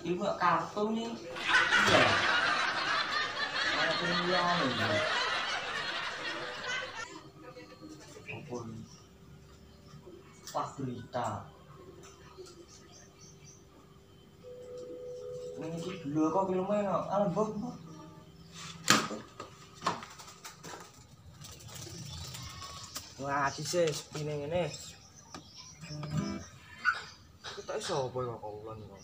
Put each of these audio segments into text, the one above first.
ilmu kartu nih. Iya. Kartu liang ini. Apun. Wah berita. Ini dulu kok filmnya alam bom. Wah, sih spinning ini. Kita iso apa ya kok ulan kok.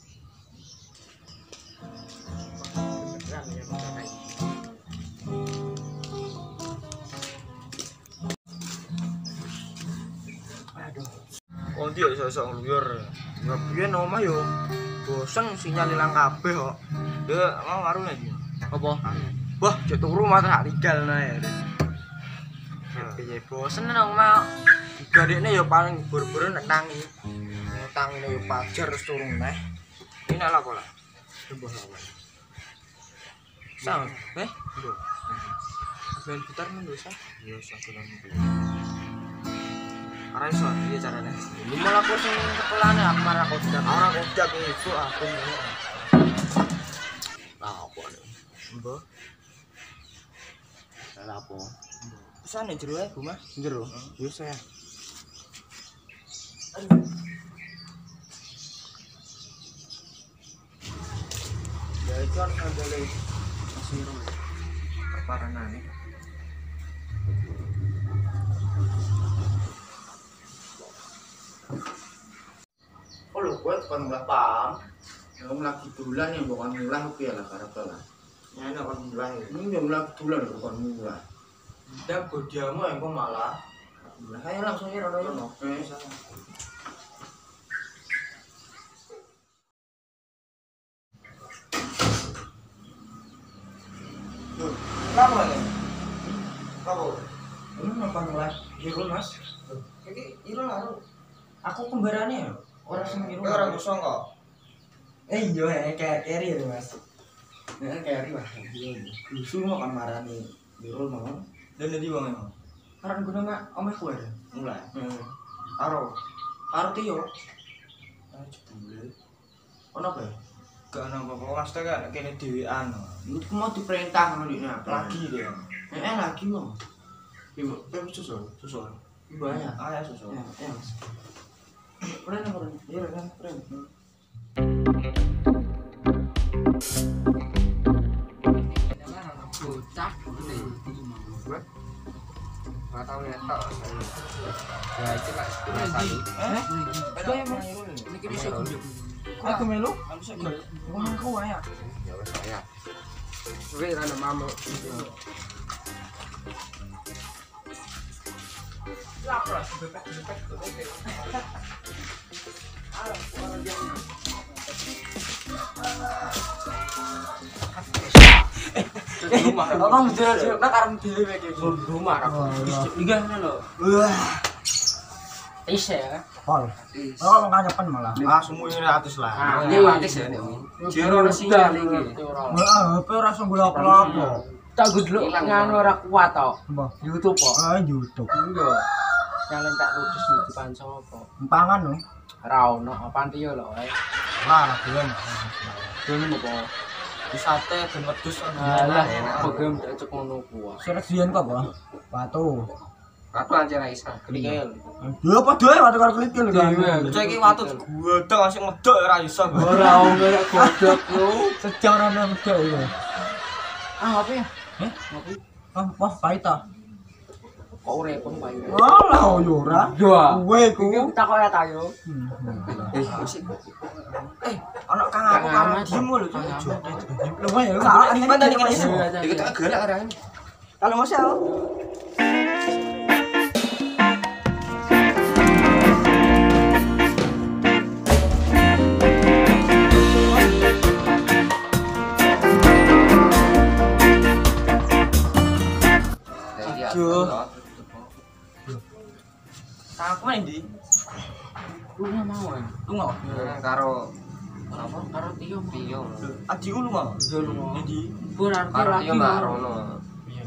Aduh. Kondi iso ngluyur. Ya biyen omah yo bosen sinyal ilang kabeh kok. Dek, mau warung iki. Apa? Wah, jek turu malah tinggal nae. Piye bosen nang omah. Gadekne ya paling buru-buru nek tangi. Tangine yo pajar terus turu neh. Ini lha apa lah? Coba lawan. Sang, Lho. Ben putar mendosa. Ya sakulan iki. Ora iso piye carane? Lu malah aku sing kepelane aku marah kok dak. Ora kok dak iku aku. Lah apa nih? Mbah. Lah apa? Pesane jero ae, Bu Mas. Jero. Wis ya. Ya itu kan kandele masiro. Perparanane. Oh lho, gue kan mulai paham. Yang lagi bulan yang bukan mulai oke lah karena Ya enak kan mulai. ini yang lagi bulan bukan mulai. Dak bodiamu yang kok malah. Mulai ayo langsung ya rono. Oke. Kenapa nih? Kenapa? Ini apa mulai? Irul Mas. Iki Irul lalu. Aku kembarannya ya. Orang sing Irul. Orang kosong kok. Iya kayak carry ya Mas. Nek carry wah. Lusu mau kan marani Irul mau. Dan jadi bang emang. Karena gue nama omahku ada. Mulai. Karo Tio. Jebule. Ono apa? Gak nang apa-apa Mas kan kene dhewean. Itu mau diperintah ngono iki Lagi dia. lagi mau. Ibu, susul. Banyak. Ah ya susul. Ya. Keren. Iya kan, keren. Bocah gede. Enggak tahu ya tok. Ya itu lah rasane. Itu yang mau Irul. Niki iso gunjuk. Aku melu. Aku sik. Wong aku wae. Ya wis ya. Oke, ana mamu. Lapras bebek. Rumah. Orang jero-jero nak karep dhewe iki. Rumah aku. Iki ngono. Wah. Is ya. Pol. Oh, nganyepen malah. Ah semuanya ratus lah. Ah, ini watis ya nek. Jero sinyal iki. Heeh, HP ora iso golek-golek. Tak gudluk nganu ora kuat to. Mbah, YouTube kok. YouTube. Iya. Nyalen tak ludes di panco apa. Empangan lho. Ra ono pantiyo lho ae. Lah, dolen. Dene apa? Di sate ben wedhus Alah, program cek ngono kuwi. Seleksian kok, Bang. Batu. Aku aja ra isa. Klikel. Ya padha ae watu karo klikil kan. Cek iki watu godhog asik medhok ora iso. Ora ora godhog yo. Sejam ora medhok iki. Ah, apa ya? Ngopi. Wah, pahit ta. Kok repot payu. Alah, yo ora. Yo. Kowe ku. Iki tak kaya ta yo. Ana kang aku karo dimu lho. Lho, ya. Mana nih kene? Iki tak galak arane. Kalau ngosel. Aduh. Aku main di. Lu mau kan? Lu mau? Karo apa? Karo Tio. Adikku lu mau? Iya lu mau. Di. Berarti Karo lagi Tio Mbak Rono. Iya.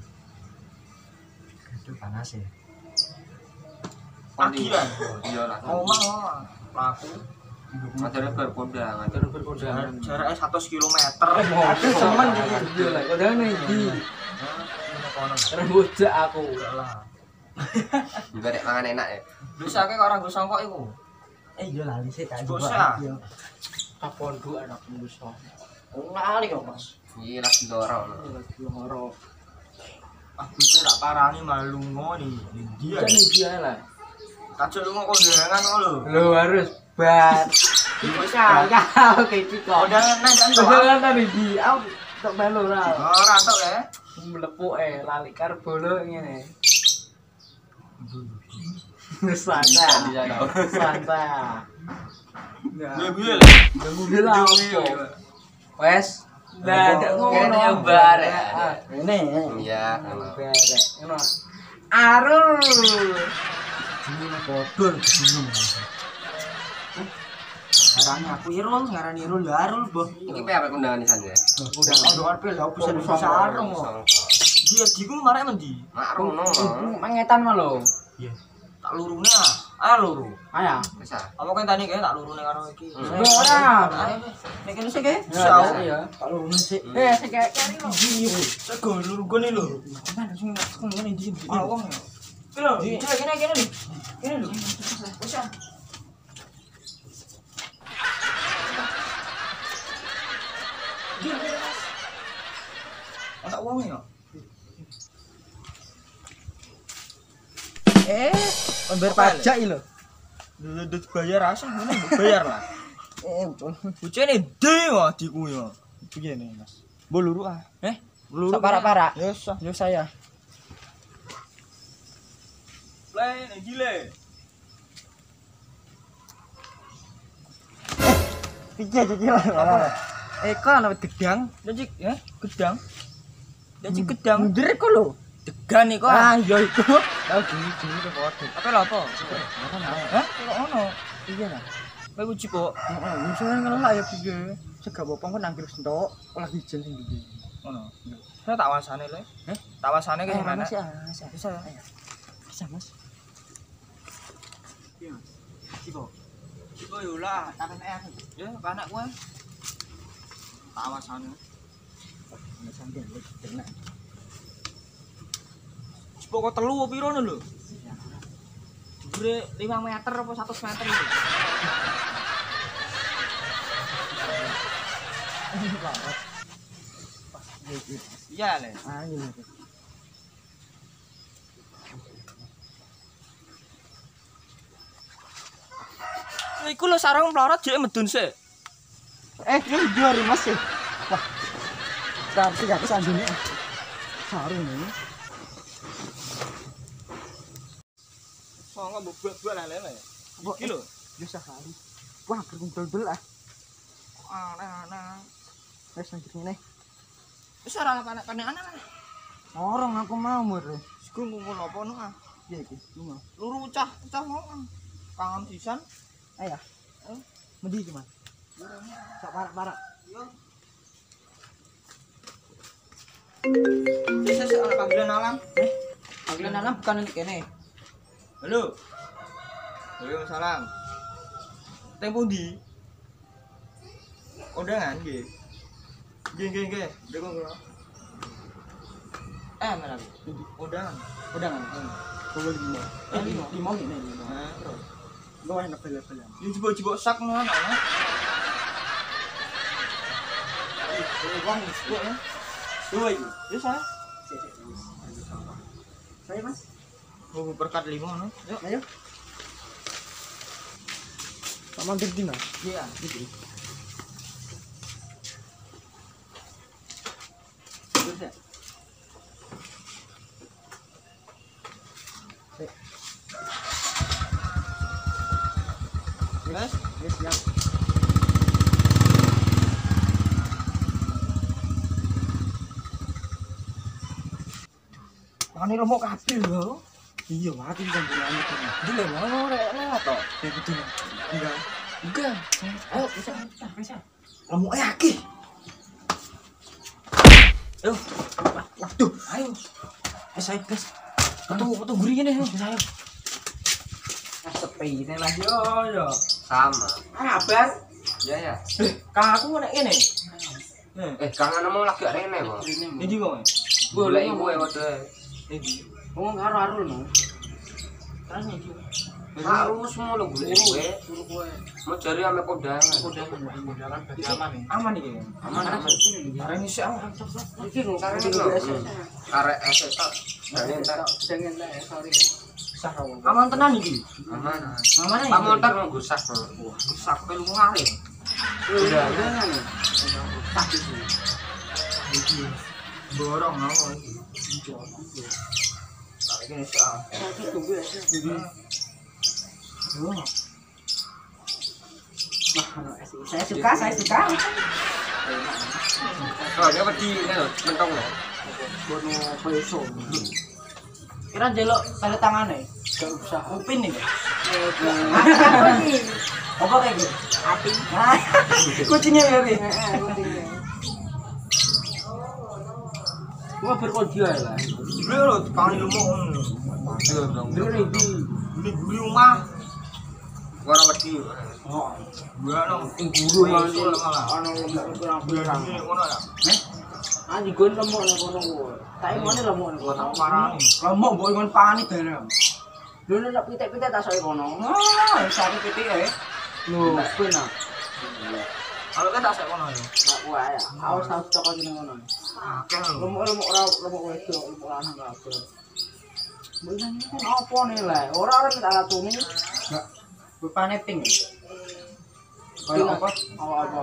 Itu panas ya. Pagi kan? Iya lah. Omah pelaku. Ngajarnya berkodang, ngajarnya berkodang. Jaraknya 100 km. Aku semen iki lho. Kodane iki. Rembujak aku. Juga dek mangan enak ya. Bisa ke orang gue songkok iku. Iya lali sik kan. Bosa. Kapon du anak musuh. Lali kok, Mas. Iya lagi dorong. Lagi loro. Aku tuh tak parani malu ngoni. Dia. Kan dia lah. Kacau lu mau kondangan kok lho. Lu harus bat. Bisa. Ya, oke iki kok. Kondangan nang kan. Kondangan tadi di aku tok melu ra. Ora tok ya. Mlepuk lali karo bolo ngene. Santai. Santai. Ya piye lho. Mobil apa? Wes. Lah ndak ngono ya bar. Ngene. Iya, Barek. Ngono. Arul. Jenenge bodol bingung. Ngarani aku Irul, ngarani Irul ya Arul, Boh. ini apa kondangan di sana ya? Udah ada apa lah bisa sarung kok. Dia diku marek mendi? Makrung no. Mangetan mah lho. Iya. Tak lurune ah. Ah luru. Aya. Bisa. Apa kan tani kayak tak lurune karo iki. Ora. Nek kene sik ke? Iya. Tak lurune sik. Sik kari lho. Sego luru gone lho. Mana sing ngene ndi sini. Ah wong. Lho, kene lho. Kene lho. Wis ah. Ada uang ya? Bayar pajak lho. Udah bayar asal ngene bayar lah. Betul. Bocene dewa diku ya. Begini, Mas. Mbok luru ah. Luru Para-para. Ya sah. Yo saya. Play nek gile. Piye lah. Eko ana gedang. Janji ya, gedang. Janji gedang. Mundur kok lho. Degan iku. Ah, ya iku. Lah gini kok padha. Apa lho apa? Hah? Kok ono? Iya lah. Kowe uji kok. Heeh, misalnya ngelak ya piye. Sega bopong kok nangkir sentok, olah ijen sing ndi. Ono. Saya tak wasane le. Tak wasane ke mana? Bisa. Bisa ya. Bisa, Mas. Iya. Ciko. Ciko yo lah, tak aku. Ya, anak kowe. Tak wasane. Nek sampeyan wis tenan. Ciko kok telu opo piro lho? Jure 5 meter apa 100 meter iki? Iya le. Ah, iya. Iku lho sarung mlorot jek medun sik. Ini jual Mas ya. Wah. Tapi gak bisa andune. Sarung ini. Songo mbok-mbok lele. Iki lho. Bisa kali. Wah, berkumpul-kumpul ah. Aneh-aneh. Wes anjir ngene. Wis ora panek-panekan lah. Orang aku mau mur. Iku ngumpul apa no ah? Iya iki. Lunga. Luru cah mau. Kangen pisan. Ayah. Mendi iki, Mas. Sak parak-parak. Yo. Bisa ada panggilan alam. Panggilan alam bukan ini kene. Halo. Waalaikumsalam. Tempo ndi? Undangan nggih. Nggih. Dekon kula. Mana? Undangan. Undangan. Pukul 5. 5 ini. Nah, terus. Gua enak bel-bel. Yo jebok-jebok sak ngono ana. Wong jebok ya. Dua iki. Ya saya. Saya, Mas. Oh, berkat 5 no. Yuk. Ayo. Sama gede, Mas. Iya. Gitu. Terus ya. Mas, Ya. Wani remuk kabeh lho. Iya, mati kan bulane kan. Dile mau rek to. Ya betul. Enggak. Ayo bisa. Remuk akeh. Ayo. Waduh, ayo. Ayo, guys. Metu guri ngene, ayo. Sepi ini lah Yo. Sama. Abang. Ya ya. Kang aku nek ngene. Kangen mau lagi rene kok. Ndi kok? Golek iku wae. Ndi? Wong karo Arul no. Terus iki. Harus mau lo golek kowe. Mau cari ame kondangan. Kondangan bagi aman nih. Aman iki. Aman. Arek isih aku. Iki kok karo Karek esek tok. jangan lah sorry. Aman tenan iki. Aman. Aman Pak motor mau gusak. Wah, rusak pe lu ngare. Udah jangan. Takut. Iki. Borong aku iki. Tak iki nek Sakit tunggu ya. Saya suka. Oh, dia wedi mentong lho. Bono peso. Kira jelok tanda tangane. Gak usah upin nih. Apa kayak gitu? Api. Kucingnya ya, Bi. Kucingnya. Gua berkodia lah. Lho lho kang ilmu. Yo dong. Dulu Di rumah. Ora wedi. Oh, Gua nang guru malah. ana lemok kurang-kurang. Ngono ya. Ah digon lemok nang kono kuwi. Tak ngene lemok nang kono. Parani. Lemok mbok ngon pani bareng. Dulu nak pitik-pitik tak soal kono. Ah, sare pitik ae. Lho, benar. Kalau kan tak sek kono ya. Nak wae ya. Awas tahu toko jeneng kono. Akeh lho. Lemok ora lemok wedok, lemok lanang kabeh. Bener iki opo nih lah? Ora tak latune. Enggak. Rupane pink. Kayak apa? Apa?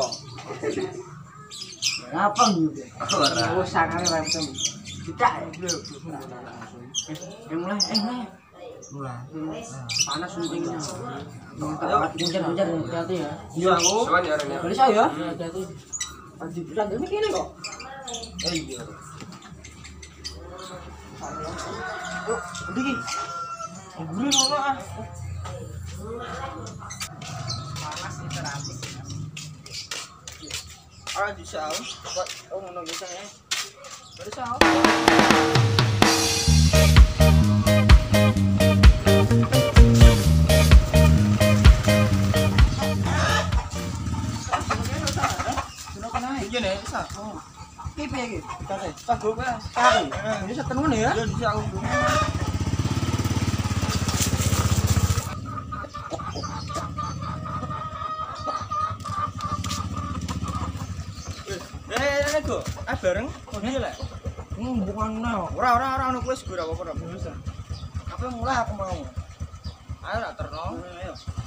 Ngapa gitu? Ora. Oh, sangat rempong. Tidak. Mulai. Panas suntingnya. Hujan hati-hati ya. Iya aku. Sowan ya rene. Boleh saya ya? Hati-hati. Pagi bulan ini kene kok. Iya. Oh, ndi? Guru ngono ah. Panas iki terapi. Ah, bisa. Buat ngono bisa ya. Bisa. Iya nih, bisa. Iki piye iki? Kate. Cagok ya. Kari. Ini setenuan ya? Iya, bisa aku. Nego. Ah bareng. Oh iya lek. Bukan no. Ora ono kuwi segera apa-apa. Apa mulai aku mau. Ayo tak terno. Ayo.